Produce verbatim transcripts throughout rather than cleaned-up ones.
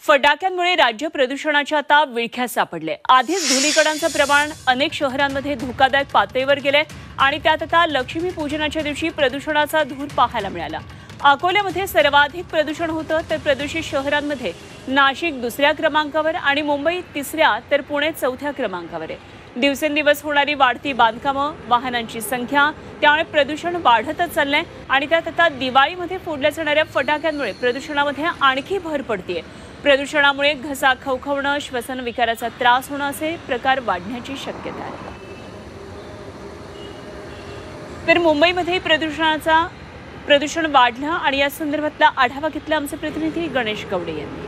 फटाक्यांमुळे राज्य प्रदूषणाच्या आता विळख्यात सापडले। आधीच धुलीकणांचं प्रमाण अनेक शहरांमध्ये धोकादायक पातळीवर गेले आणि त्यात आता लक्ष्मी पूजनाच्या दिवशी प्रदूषणाचा धूर पाहायला मिळाला। अकोल्यामध्ये सर्वाधिक प्रदूषण होतं, तर प्रदूषित शहरांमध्ये नाशिक दुसऱ्या क्रमांकावर आणि मुंबई तिसऱ्या तर पुणे चौथ्या क्रमांकावर आहे। दिवसेंदिवस होणारी वाढती बांधकामं, वाहनांची संख्या, त्यामुळे प्रदूषण वाढतच चाललंय आणि त्यात आता दिवाळीमध्ये फोडल्या जाणाऱ्या फटाक्यांमुळे प्रदूषणामध्ये आणखी भर पडतेय। प्रदूषणामुळे घसा खवखवणं, श्वसन विकाराचा त्रास होणं असे प्रकार वाढण्याची शक्यता आहे। तर मुंबईमध्ये प्रदूषणाचा प्रदूषण वाढलं आणि या संदर्भातला आढावा घेतला आमचे प्रतिनिधी गणेश कवडे यांनी।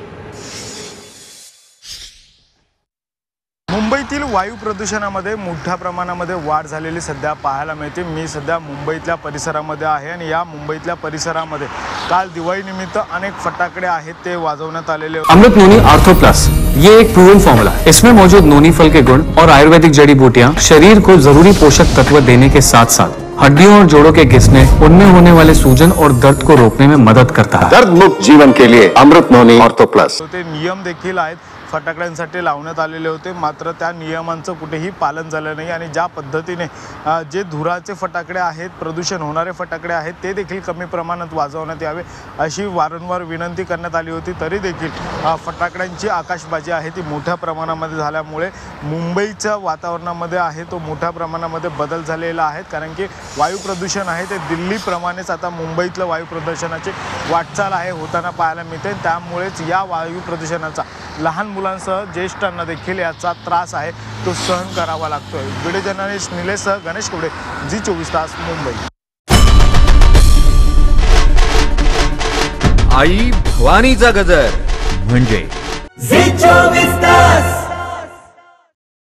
मुंबईतील वायू प्रदूषणामध्ये मोठ्या प्रमाणामध्ये वाढ झालेली सध्या पाहायला मिळते। मी सध्या मुंबईतल्या परिसरामध्ये आहे आणि या मुंबईतल्या परिसरामध्ये काल दिवाळीनिमित्त अनेक फटाकडे आहेत ते वाजवण्यात आलेले। अमृत नोनी आर्थो प्लस ये एक प्रूवन फॉर्मूला है। इसमें मौजूद नोनी फल के गुण और आयुर्वेदिक जड़ी बूटियां शरीर को जरूरी पोषक तत्व देने के साथ साथ हड्डियों और जोड़ों के घिसने, उनमें होने वाले सूजन और दर्द को रोकने में मदद करता है। दर्द मुक्त जीवन के लिए अमृत नोनी आर्थो प्लस। ते नियम देखील आहेत फटाकड्यांसाठी लावण्यात आलेले होते, मात्र त्या नियमांचं कुठेही पालन झालं नाही आणि ज्या पद्धतीने जे धुराचे फटाकडे आहेत, प्रदूषण होणारे फटाकडे आहेत, ते देखील कमी प्रमाणात वाजवण्यात यावे अशी वारंवार विनंती करण्यात आली होती। तरी देखील फटाकड्यांची आकाशबाजी आहे ती मोठ्या प्रमाणामध्ये झाल्यामुळे मुंबईच्या वातावरणामध्ये आहे तो मोठ्या प्रमाणामध्ये बदल झालेला आहे। कारण की वायू प्रदूषण आहे ते दिल्लीप्रमाणेच आता मुंबईतलं वायू प्रदूषणाची वाटचाल आहे होताना पाहायला मिळते। त्यामुळेच या वायू प्रदूषणाचा लहान मुलांसह ज्येष्ठांना देखील याचा त्रास आहे तो सहन करावा लागतोय। व्हिडिओ जर्नलिस्ट निलेशसह गणेश कवडे, जी चोवीस तास मुंबई। आई भवानीचा गजर म्हणजे जी चोवीस।